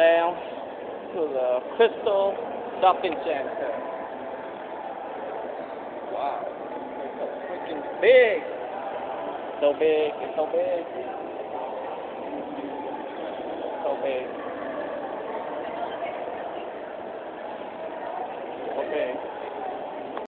down to the Crystal Shopping Center. Wow, it's so freaking big. So big, it's so big. So big.